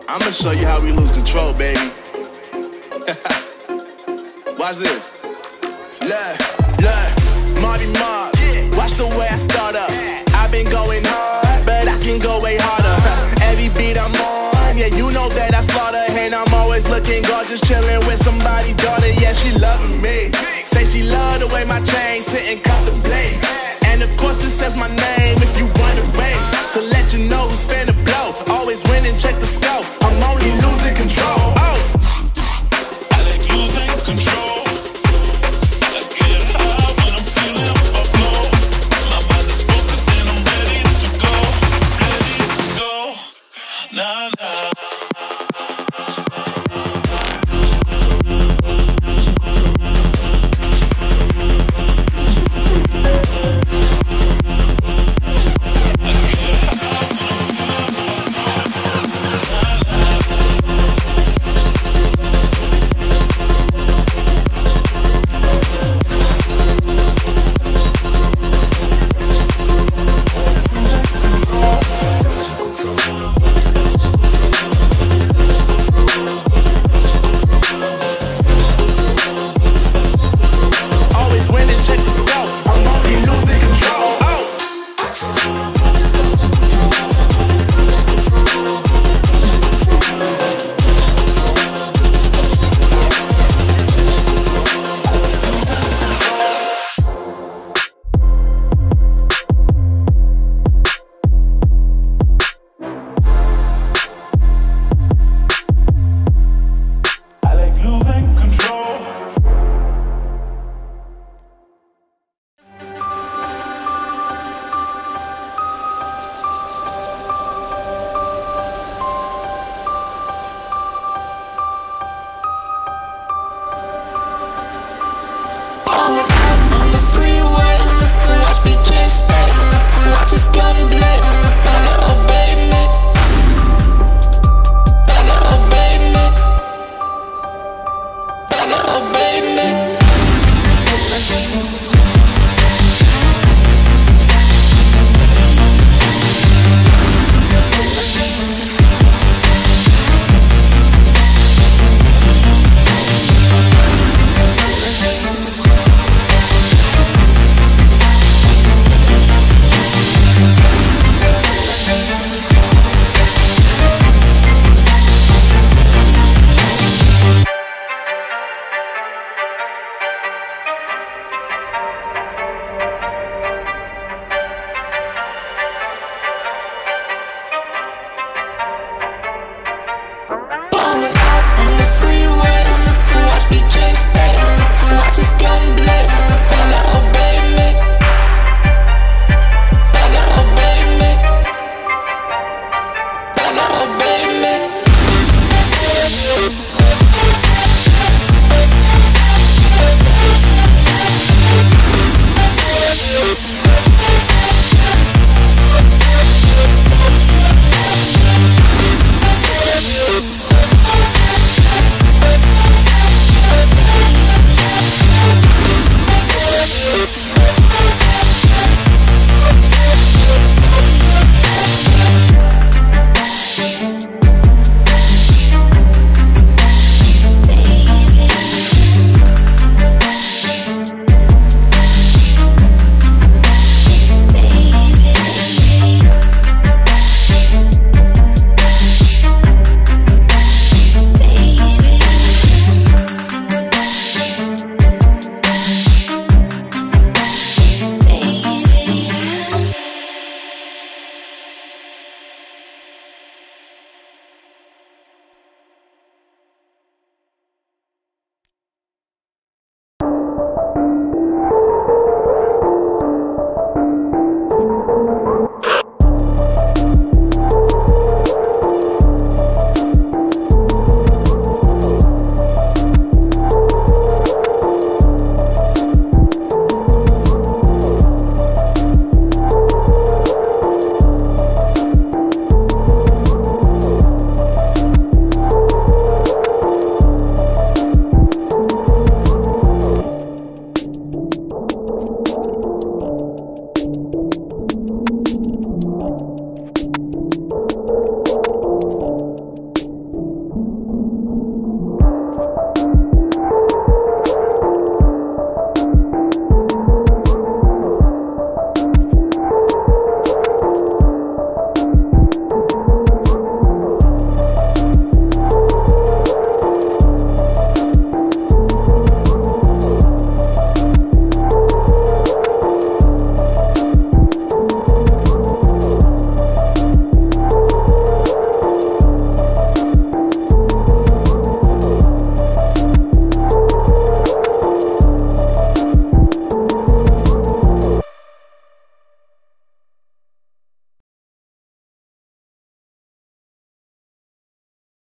I'ma show you how we lose control, baby. Watch this. Look, Marty Mark. Watch the way I start up. I've been going hard, but I can go way harder. Every beat I'm on, yeah, you know that I slaughter. And I'm always looking gorgeous, chilling with somebody's daughter. Yeah, she loving me. Say she love the way my chain sit and contemplate. And of course it says my name if you wondering. To let you know who's finna blow. Always win and check the scope. I'm only losing control. Oh, I like losing control. I get high when I'm feeling my flow. My mind is focused and I'm ready to go. Ready to go. Nah, nah. Watch me chase that, watch us gun black.